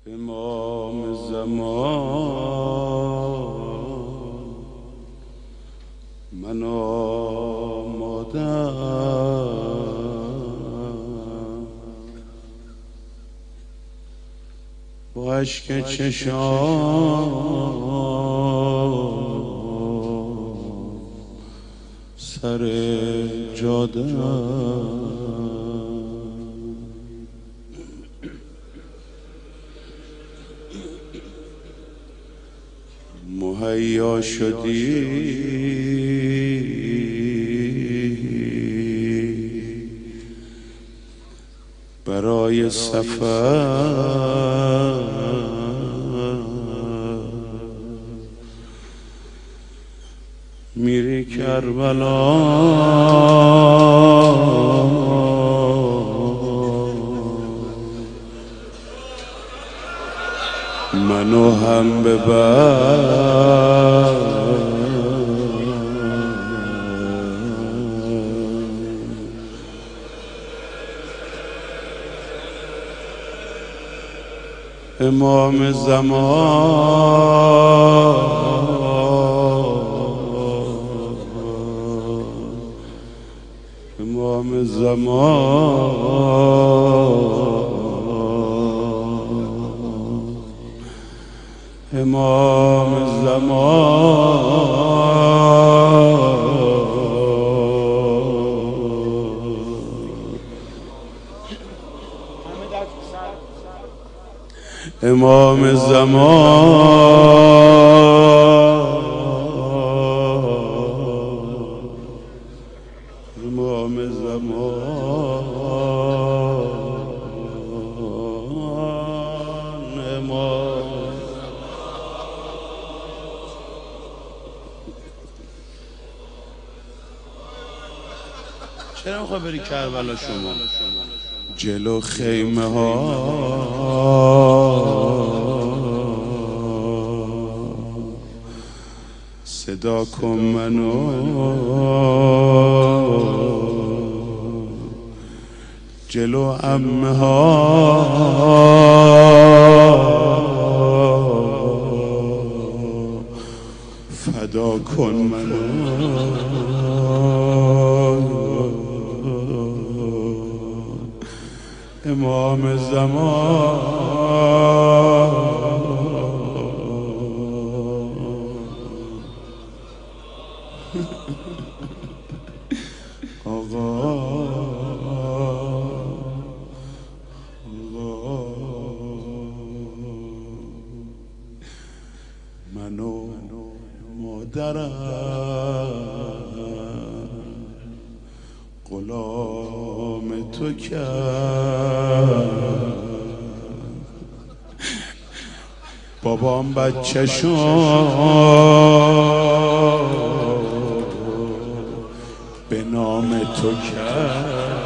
امام زمان من آمادم با اشک چشام سر جادم مهیا شدی برای سفر میری کربلا منو هم ببر امام زمان امام زمان امام زمان امام زمان امام زمان امام. چرا میخوای بری کربلا شما؟ جلو خیمه ها صدا کن منو، جلو عمه ها فدا کن منو. امام زمان آقا منو مادرم غلام تو کرد، بابام بچه‌شو به نام تو کرد.